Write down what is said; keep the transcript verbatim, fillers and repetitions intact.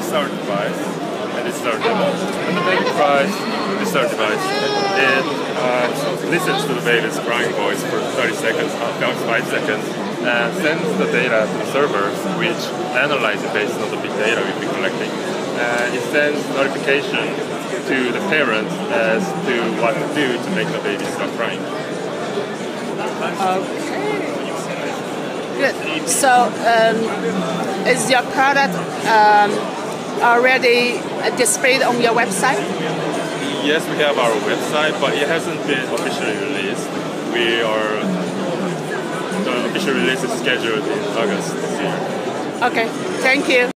is our device, and this is our demo. When the baby cries, this is our device. It uh, listens to the baby's crying voice for thirty seconds, about five seconds, and sends the data to the servers, which analyze it based on the big data we've been collecting. And it sends notification to the parents as to what to do to make the baby stop crying. Okay. Good. So, um, is your product um, already displayed on your website? Yes, we have our website, but it hasn't been officially released. We are the official release is scheduled in August this year. Okay. Thank you.